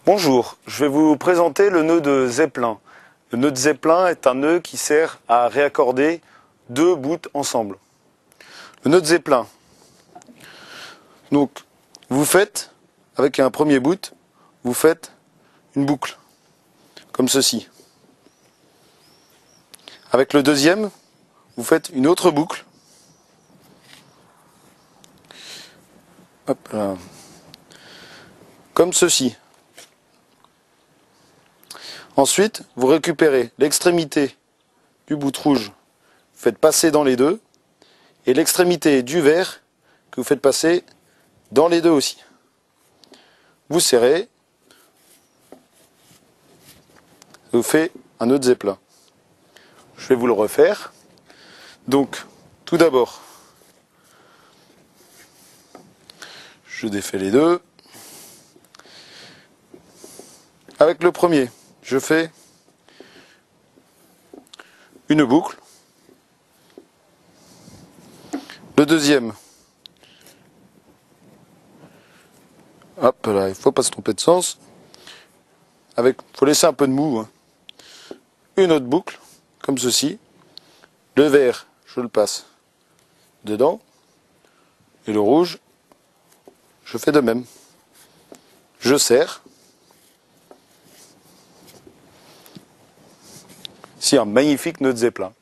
Bonjour, je vais vous présenter le nœud de Zeppelin. Le nœud de Zeppelin est un nœud qui sert à réaccorder deux bouts ensemble. Le nœud de Zeppelin. Donc, vous faites, avec un premier bout, vous faites une boucle, comme ceci. Avec le deuxième, vous faites une autre boucle. Hop là. Comme ceci. Ensuite, vous récupérez l'extrémité du bout rouge, vous faites passer dans les deux, et l'extrémité du vert que vous faites passer dans les deux aussi. Vous serrez, ça vous fait un nœud de Zeppelin. Je vais vous le refaire. Donc, tout d'abord, je défais les deux. Avec le premier, je fais une boucle. Le deuxième, hop là, il ne faut pas se tromper de sens. Il faut laisser un peu de mou. Une autre boucle, comme ceci. Le vert, je le passe dedans. Et le rouge, je fais de même. Je serre. Ici, un magnifique nœud de Zeppelin.